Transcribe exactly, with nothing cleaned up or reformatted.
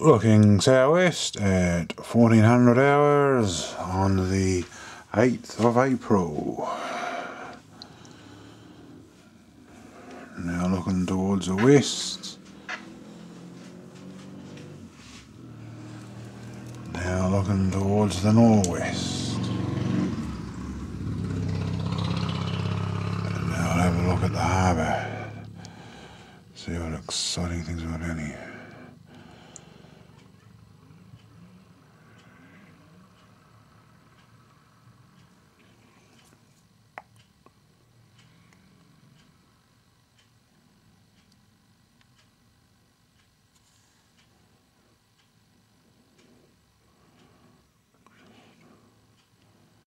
looking southwest at fourteen hundred hours on the eighth of April. Now looking towards the west. Now looking towards the northwest. And now I'll have a look at the harbour. See what exciting things are down here.